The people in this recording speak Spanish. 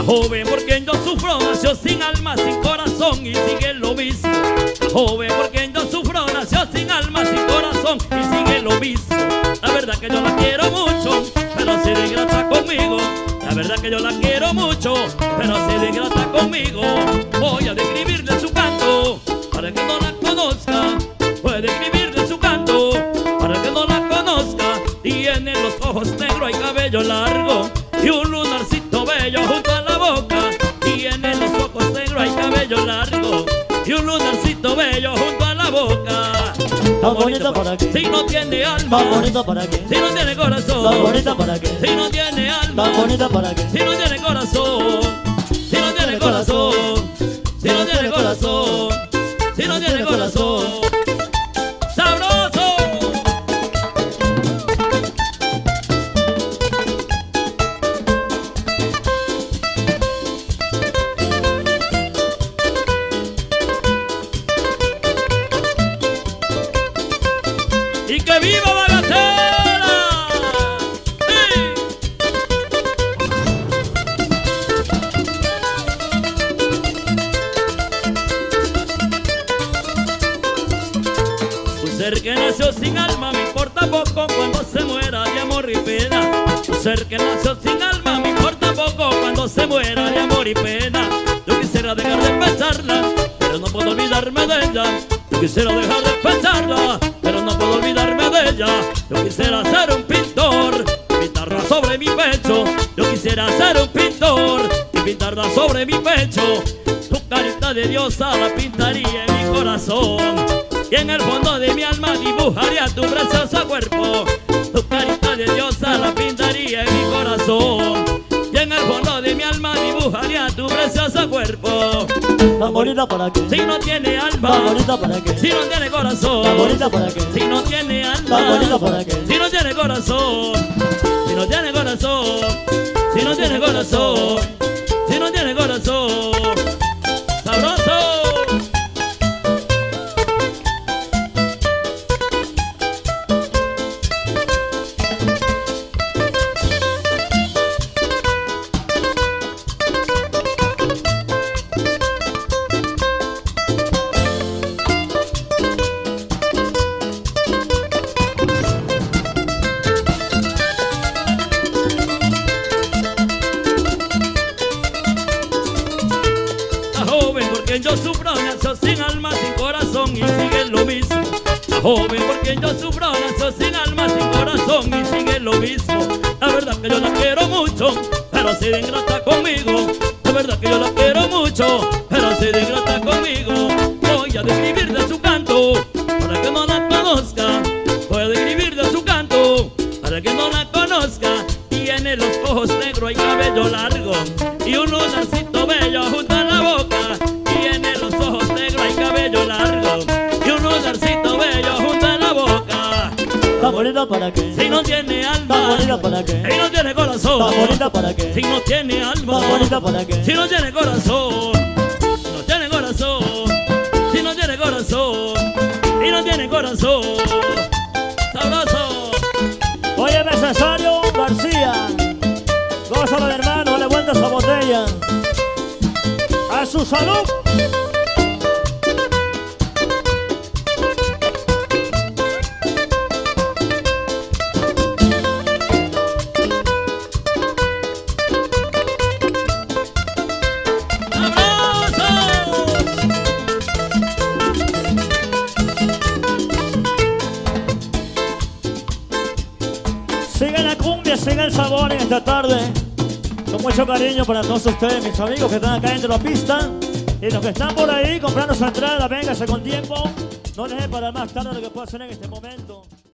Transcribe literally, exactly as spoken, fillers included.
joven por quien yo sufro nació sin alma, sin corazón y sigue lo mismo. La joven por quien yo sufro nació sin alma, sin corazón y sigue lo mismo. La verdad que yo la quiero mucho, pero ha sido ingrata conmigo. La verdad que yo la quiero mucho, pero ha sido ingrata conmigo. Voy a describirle su canto para que no la conozca. Voy a describirle su canto para que no la conozca. Tiene los ojos negros y cabello largo y un lunarcito bello junto a la boca. Tiene los ojos negros y cabello largo y un lunarcito bello junto a la boca. Tan bonita para qué, si no tiene alma, tan bonita para qué, si no tiene corazón, tan bonita para qué, si no tiene alma, tan bonita para qué, si no tiene corazón, si no tiene corazón, si no tiene corazón, si no tiene corazón. ¡Sabroso! ¡Y que viva Bagatela! ¡Sí! Un ser que nació sin alma me importa poco cuando se muera de amor y pena. Un ser que nació sin alma me importa poco cuando se muera de amor y pena. Yo quisiera dejar de pensarla, pero no puedo olvidarme de ella. Yo quisiera dejar de pensarla, pero no puedo olvidarme de ella. Yo quisiera ser un pintor y pintarla sobre mi pecho. Yo quisiera ser un pintor y pintarla sobre mi pecho. Tu carita de diosa la pintaría en mi corazón y en el fondo de mi alma dibujaría tu precioso cuerpo. Tu carita de diosa la pintaría en mi corazón y en el fondo de mi alma dibujaría tu precioso cuerpo. tan bonita para qué, Si no tiene alma, tan bonita para qué, si no tiene corazón, tan bonita para qué, si no tiene alma, tan bonita para qué, si no tiene corazón, si no tiene corazón, si no tiene corazón, si no tiene corazón. ¡Sabroso! Yo sufro nació sin alma, sin corazón y sigue lo mismo. La joven por quien yo sufro nació sin alma, sin corazón y sigue lo mismo. La verdad que yo la quiero mucho, pero ha sido ingrata conmigo. La verdad que yo la quiero mucho, pero ha sido ingrata conmigo. Voy a describir de su canto para que no la conozca. Voy a describir de su canto para que no la conozca. Tiene los ojos negros y cabello largo y un lunarcito bello junto a la boca. Tiene los ojos negros y cabello largo y un lunarcito bello junto a la boca. tan bonita para qué, Si no tiene tan alma, bonita para qué, si no tiene corazón, tan bonita para qué, si no tiene alma, tan bonita para qué, si no tiene corazón, si no tiene corazón, si no tiene corazón, y no tiene corazón. ¡Sabroso! Oye, Cesario García, gózalo, hermano, dale vuelta a esa botella. A su salud. Sigue la cumbia, sigue el sabor en esta tarde. Con mucho cariño para todos ustedes, mis amigos que están acá dentro de la pista. Y los que están por ahí comprando su entrada, véngase con tiempo. No les dé para más tarde lo que pueda hacer en este momento.